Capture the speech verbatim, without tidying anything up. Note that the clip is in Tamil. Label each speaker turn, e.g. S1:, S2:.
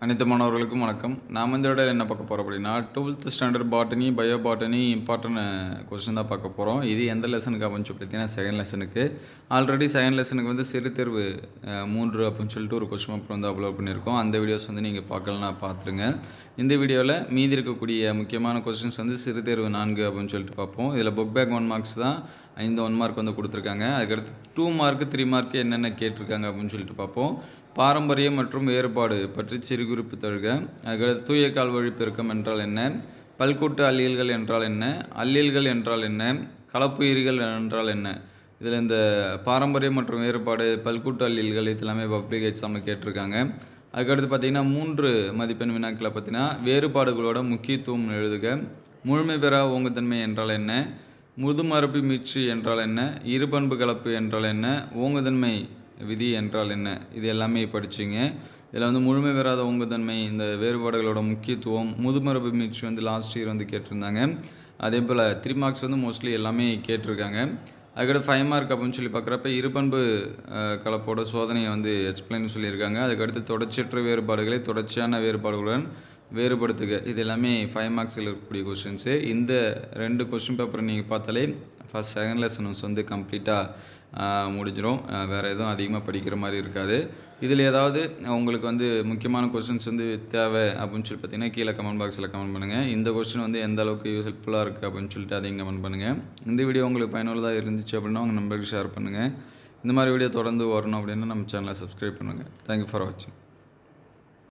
S1: அனைத்து மாணவர்களுக்கும் வணக்கம். நாம் இந்த விட என்ன பார்க்க போகிறோம் அப்படின்னா twelfth standard botany bio botany important question தான் பார்க்க போகிறோம். இது எந்த லெசனுக்கு அப்படின்னு சொல்லி பார்த்தீங்கன்னா செகண்ட் லெசனுக்கு. ஆல்ரெடி செகண்ட் லெசனுக்கு வந்து சிறு தேர்வு மூன்று அப்படின்னு சொல்லிட்டு ஒரு கொஸ்டின் பேப்பர் வந்து அப்லோட் பண்ணியிருக்கோம். அந்த வீடியோஸ் வந்து நீங்கள் பார்க்கலன்னா பார்த்துருங்க. இந்த வீடியோவில் மீதி இருக்கக்கூடிய முக்கியமான கொஸ்டின்ஸ் வந்து சிறு தேர்வு நான்கு அப்படின்னு சொல்லிட்டு பார்ப்போம். இதில் புக் பேக் ஒன் மார்க்ஸ் தான் ஐந்து ஒன் மார்க் வந்து கொடுத்துருக்காங்க. அதுக்கடுத்து டூ மார்க்கு த்ரீ மார்க்கு என்னென்ன கேட்டிருக்காங்க அப்படின்னு சொல்லிட்டு பார்ப்போம். பாரம்பரியம் மற்றும் வேறுபாடு பற்றி சிறு குறிப்பு தருக. அதுக்கடுத்து தூய கால்வழி பெருக்கம் என்றால் என்ன, பல்கூட்டு அல்லியல்கள் என்றால் என்ன, அல்லியல்கள் என்றால் என்ன, கலப்புயிரிகள் என்றால் என்ன. இதில் இந்த பாரம்பரியம் மற்றும் வேறுபாடு, பல்கூட்டு அல்லியல்கள் இது எல்லாமே பப்ளிக் எக்ஸாமில் கேட்டிருக்காங்க. அதுக்கடுத்து பார்த்திங்கன்னா மூன்று மதிப்பெண் வினாக்களை பார்த்தீங்கன்னா வேறுபாடுகளோட முக்கியத்துவம் எழுதுக, முழுமை பெறா ஓங்குதன்மை என்றால் என்ன, முதுமரபு மீட்சி என்றால் என்ன, இருபண்பு கலப்பு என்றால் என்ன, ஓங்குதன்மை விதி என்றால் என்ன, இது எல்லாமே படிச்சிங்க. இதில் வந்து முழுமை பெறாத ஓங்குதன்மை, இந்த வேறுபாடுகளோட முக்கியத்துவம், முதுமரபு மீட்சி வந்து லாஸ்ட் இயர் வந்து கேட்டிருந்தாங்க. அதே போல் த்ரீ மார்க்ஸ் வந்து மோஸ்ட்லி எல்லாமே கேட்டிருக்காங்க. அதுக்கடுத்து ஃபைவ் மார்க் அப்படின்னு சொல்லி பார்க்குறப்ப இருபண்பு கலப்போட சோதனையை வந்து எக்ஸ்பிளைன் சொல்லியிருக்காங்க. அதுக்கடுத்து தொடர்ச்சியற்ற வேறுபாடுகளை தொடர்ச்சியான வேறுபாடுகளுடன் வேறுபடுத்துக, இது எல்லாமே ஃபைவ் மார்க்ஸில் இருக்கக்கூடிய கொஸ்டின்ஸு. இந்த ரெண்டு கொஸ்டின் பேப்பரை நீங்கள் பார்த்தாலே ஃபஸ்ட் செகண்ட் லெசன்ஸ் வந்து கம்ப்ளீட்டாக முடிஞ்சிடும். வேறு எதுவும் அதிகமாக படிக்கிற மாதிரி இருக்காது. இதில் ஏதாவது உங்களுக்கு வந்து முக்கியமான கொஸ்டின்ஸ் வந்து தேவை அப்படின்னு சொல்லி பார்த்தீங்கன்னா கீழே கமெண்ட் பாக்ஸில் கமெண்ட் பண்ணுங்கள். இந்த கொஸ்டின் வந்து எந்த அளவுக்கு யூஸ்ஃபுல்லாக இருக்குது அப்படின்னு சொல்லிட்டு அதையும் கமெண்ட் பண்ணுங்கள். இந்த வீடியோ உங்களுக்கு பயனுள்ளதாக இருந்துச்சு அப்படின்னா உங்கள் நம்பருக்கு ஷேர் பண்ணுங்கள். இந்த மாதிரி வீடியோ தொடர்ந்து வரணும் அப்படின்னா நம்ம சேனலை சப்ஸ்கிரைப் பண்ணுங்கள். தேங்க்யூ ஃபார் வாட்சிங்.